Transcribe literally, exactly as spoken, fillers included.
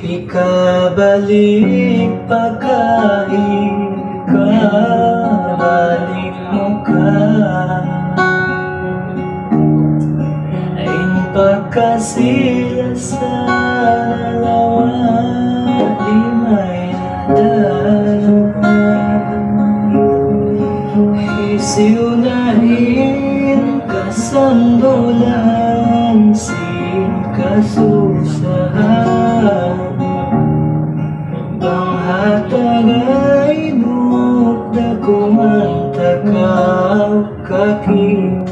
Ikabalik pagkain Kabalik mo ka Ain pagkasila sa dalawa Di may isiunahin kasandulan sin kasusahan Banghatagay nukda kumantakaw kakita